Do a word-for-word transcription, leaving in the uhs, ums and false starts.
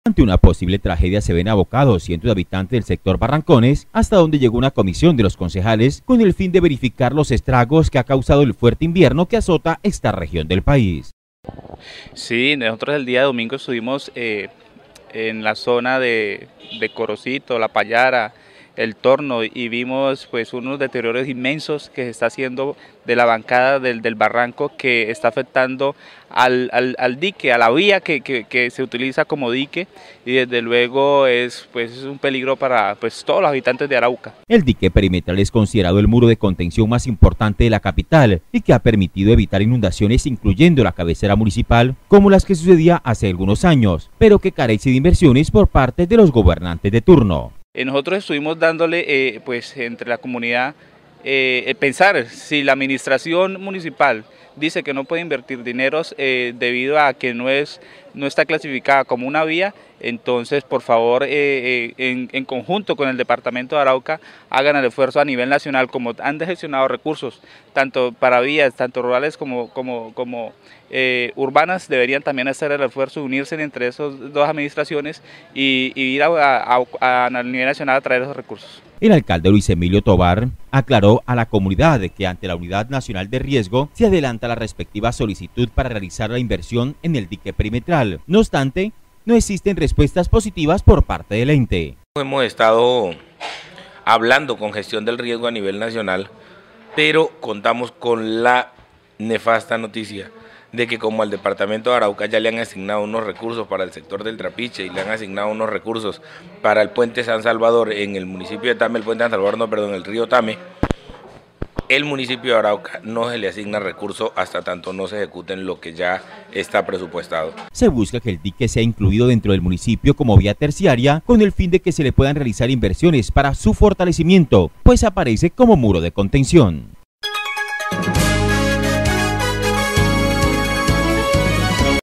Ante una posible tragedia se ven abocados cientos de habitantes del sector Barrancones, hasta donde llegó una comisión de los concejales con el fin de verificar los estragos que ha causado el fuerte invierno que azota esta región del país. Sí, nosotros el día domingo estuvimos eh, en la zona de, de Corocito, La Payara, El Torno, y vimos pues unos deterioros inmensos que se está haciendo de la bancada del, del barranco, que está afectando al, al, al dique, a la vía que, que, que se utiliza como dique, y desde luego es, pues, es un peligro para pues, todos los habitantes de Arauca. El dique perimetral es considerado el muro de contención más importante de la capital y que ha permitido evitar inundaciones, incluyendo la cabecera municipal, como las que sucedía hace algunos años, pero que carece de inversiones por parte de los gobernantes de turno. Nosotros estuvimos dándole, eh, pues, entre la comunidad, eh, pensar si la administración municipal dice que no puede invertir dineros eh, debido a que no es no está clasificada como una vía, entonces por favor eh, eh, en, en conjunto con el departamento de Arauca hagan el esfuerzo a nivel nacional, como han gestionado recursos tanto para vías, tanto rurales como, como, como eh, urbanas, deberían también hacer el esfuerzo de unirse entre esas dos administraciones y, y ir a, a, a, a nivel nacional a traer esos recursos. El alcalde Luis Emilio Tobar aclaró a la comunidad que ante la Unidad Nacional de Riesgo se adelanta la respectiva solicitud para realizar la inversión en el dique perimetral. No obstante, no existen respuestas positivas por parte del ente. Hemos estado hablando con gestión del riesgo a nivel nacional, pero contamos con la nefasta noticia de que como al departamento de Arauca ya le han asignado unos recursos para el sector del Trapiche y le han asignado unos recursos para el puente San Salvador en el municipio de Tame, el puente San Salvador, no, perdón, el río Tame, el municipio de Arauca no se le asigna recursos hasta tanto no se ejecuten lo que ya está presupuestado. Se busca que el dique sea incluido dentro del municipio como vía terciaria con el fin de que se le puedan realizar inversiones para su fortalecimiento, pues aparece como muro de contención.